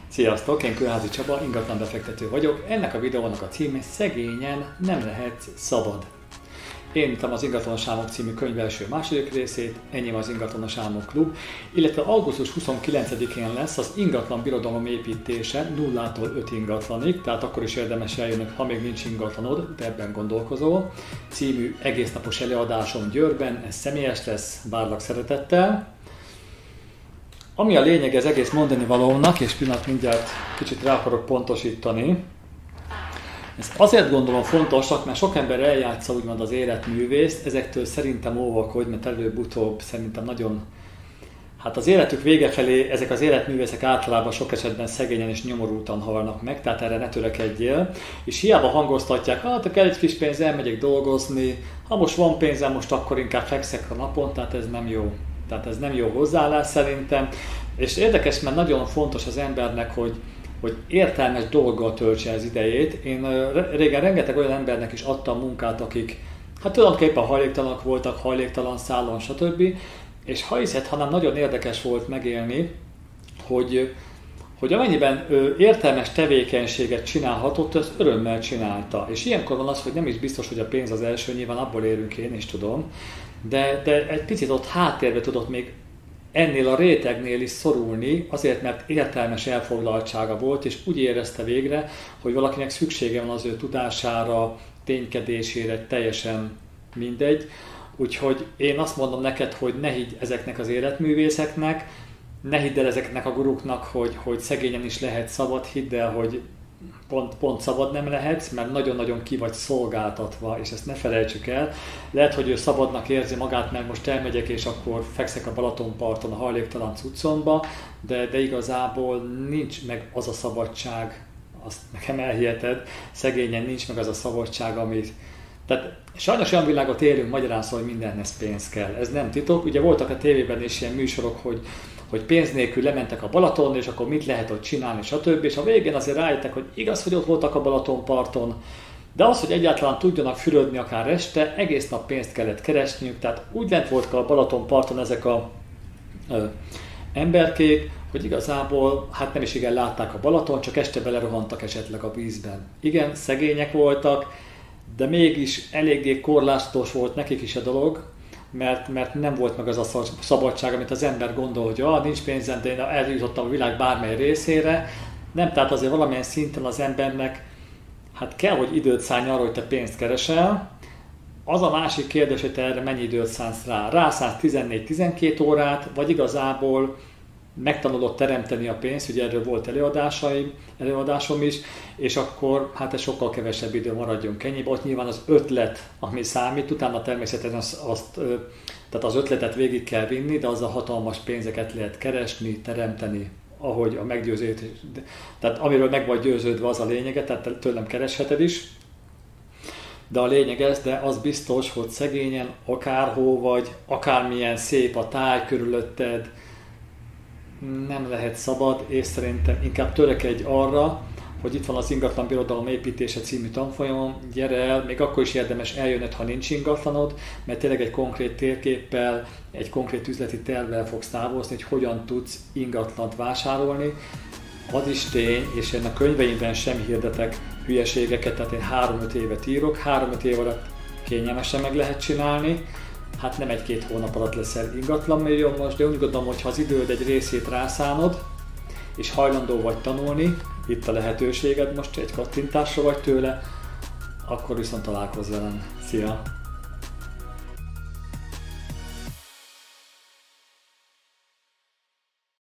Sziasztok, én Kőházi Csaba, ingatlanbefektető vagyok. Ennek a videónak a címe Szegényen nem lehetsz szabad. Én írtam az Ingatlanos Álmok című könyv első-második részét, enyém az Ingatlanos Álmok Klub, illetve augusztus 29-én lesz az ingatlan birodalom építése 0-tól 5 ingatlanig, tehát akkor is érdemes eljönni, ha még nincs ingatlanod, de ebben gondolkozol, című egésznapos előadásom Győrben, ez személyes lesz, várlak szeretettel. Ami a lényeg az egész mondani valónak, és pillanat mindjárt kicsit rá akarok pontosítani, ezt azért gondolom fontosnak, mert sok ember eljátsza úgymond az életművészt, ezektől szerintem óvakodj, mert előbb-utóbb szerintem nagyon... Hát az életük vége felé ezek az életművészek általában sok esetben szegényen és nyomorultan halnak meg, tehát erre ne törekedjél. És hiába hangoztatják, hát kell egy kis pénz, elmegyek dolgozni, ha most van pénzem, most akkor inkább fekszek a napon, tehát ez nem jó. Tehát ez nem jó hozzáállás szerintem. És érdekes, mert nagyon fontos az embernek, hogy értelmes dolggal töltse az idejét. Én régen rengeteg olyan embernek is adtam munkát, akik hát tulajdonképpen hajléktalanok voltak, hajléktalan szállon, stb. És ha hiszed, hanem nagyon érdekes volt megélni, hogy amennyiben értelmes tevékenységet csinálhatott, az örömmel csinálta. És ilyenkor van az, hogy nem is biztos, hogy a pénz az első, nyilván abból érünk, én is tudom, de egy picit ott háttérbe tudott még ennél a rétegnél is szorulni, azért, mert értelmes elfoglaltsága volt, és úgy érezte végre, hogy valakinek szüksége van az ő tudására, ténykedésére, teljesen mindegy. Úgyhogy én azt mondom neked, hogy ne higgy ezeknek az életművészeknek, ne hidd el ezeknek a guruknak, hogy szegényen is lehet szabad, hidd el, hogy pont szabad nem lehetsz, mert nagyon-nagyon ki vagy szolgáltatva, és ezt ne felejtsük el. Lehet, hogy ő szabadnak érzi magát, mert most elmegyek, és akkor fekszek a Balatonparton a hajléktalan cuccomba, de igazából nincs meg az a szabadság, azt nekem elhiheted, szegényen nincs meg az a szabadság, amit... Tehát sajnos olyan világot élünk, magyarán szól, hogy mindenhez pénz kell. Ez nem titok. Ugye voltak a tévében is ilyen műsorok, hogy pénz nélkül lementek a Balaton, és akkor mit lehet ott csinálni, stb. És a végén azért rájöttek, hogy igaz, hogy ott voltak a Balatonparton, de az, hogy egyáltalán tudjanak fürödni akár este, egész nap pénzt kellett keresniük, tehát úgy lent voltak a Balatonparton ezek a emberkék, hogy igazából hát nem is igen látták a Balaton, csak este belerohantak esetleg a vízben. Igen, szegények voltak, de mégis eléggé korlátos volt nekik is a dolog, mert nem volt meg az a szabadság, amit az ember gondol, hogy nincs pénzem, de én eljutottam a világ bármely részére. Nem, tehát azért valamilyen szinten az embernek hát kell, hogy időt szállni arra, hogy te pénzt keresel. Az a másik kérdés, hogy te erre mennyi időt szánsz rá. Rászánsz 14-12 órát, vagy igazából megtanulod teremteni a pénzt, ugye erről volt előadásom is, és akkor hát ez sokkal kevesebb idő maradjon ennyibe. Ott nyilván az ötlet, ami számít, utána természetesen tehát az ötletet végig kell vinni, de az a hatalmas pénzeket lehet keresni, teremteni, ahogy a meggyőződés, tehát amiről meg vagy győződve, az a lényege, tehát tőlem keresheted is. De a lényeg ez, de az biztos, hogy szegényen, akárhol vagy, akármilyen szép a táj körülötted, nem lehet szabad, és szerintem inkább törekedj arra, hogy itt van az Ingatlan Birodalom építése című tanfolyamon, gyere el, még akkor is érdemes eljönnöd, ha nincs ingatlanod, mert tényleg egy konkrét térképpel, egy konkrét üzleti tervvel fogsz távozni, hogy hogyan tudsz ingatlant vásárolni. Az is tény, és én a könyveimben sem hirdetek hülyeségeket, tehát én 3-5 évet írok, 3-5 év alatt kényelmesen meg lehet csinálni. Hát nem 1-2 hónap alatt leszel ingatlanmilliómos, de úgy gondolom, hogy ha az időd egy részét rászánod, és hajlandó vagy tanulni, itt a lehetőséged, most egy kattintásra vagy tőle, akkor viszont találkozz velem. Szia!